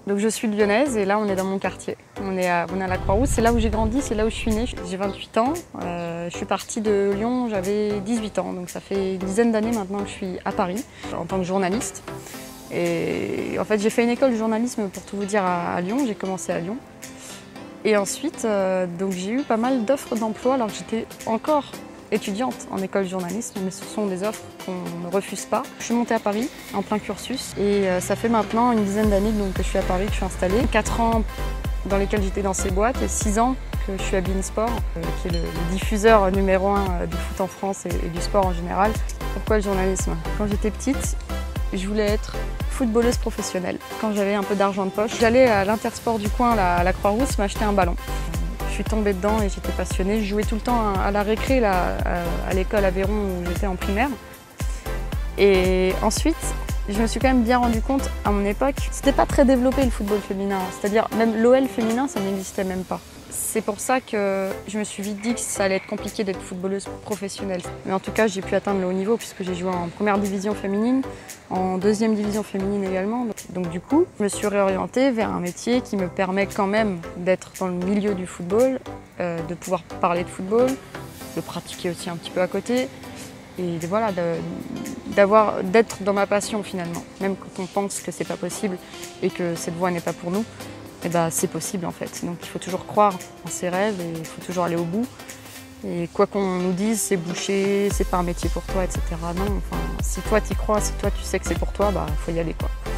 Donc je suis lyonnaise et là on est dans mon quartier. On est à la Croix-Rousse, c'est là où j'ai grandi, c'est là où je suis née. J'ai 28 ans, je suis partie de Lyon, j'avais 18 ans. Donc ça fait une dizaine d'années maintenant que je suis à Paris en tant que journaliste. Et en fait j'ai fait une école de journalisme pour tout vous dire à Lyon, j'ai commencé à Lyon. Et ensuite donc j'ai eu pas mal d'offres d'emploi alors que j'étais encore étudiante en école de journalisme, mais ce sont des offres qu'on ne refuse pas. Je suis montée à Paris en plein cursus et ça fait maintenant une dizaine d'années que je suis à Paris, que je suis installée. 4 ans dans lesquels j'étais dans ces boîtes et 6 ans que je suis à beIN Sport, qui est le diffuseur numéro 1 du foot en France et du sport en général. Pourquoi le journalisme? Quand j'étais petite, je voulais être footballeuse professionnelle. Quand j'avais un peu d'argent de poche, j'allais à l'Intersport du coin, à la Croix-Rousse, m'acheter un ballon. Je suis tombée dedans et j'étais passionnée. Je jouais tout le temps à la récré là, à l'école Aveyron où j'étais en primaire. Et ensuite, je me suis quand même bien rendu compte, à mon époque, c'était pas très développé le football féminin. C'est-à-dire même l'OL féminin, ça n'existait même pas. C'est pour ça que je me suis vite dit que ça allait être compliqué d'être footballeuse professionnelle. Mais en tout cas, j'ai pu atteindre le haut niveau puisque j'ai joué en première division féminine, en deuxième division féminine également. Donc du coup, je me suis réorientée vers un métier qui me permet quand même d'être dans le milieu du football, de pouvoir parler de football, de pratiquer aussi un petit peu à côté et voilà, d'être dans ma passion finalement. Même quand on pense que c'est pas possible et que cette voie n'est pas pour nous, eh ben, c'est possible en fait. Donc il faut toujours croire en ses rêves et il faut toujours aller au bout. Et quoi qu'on nous dise, c'est bouché, c'est pas un métier pour toi, etc. Non, enfin, si toi t'y crois, si toi tu sais que c'est pour toi, bah faut y aller quoi.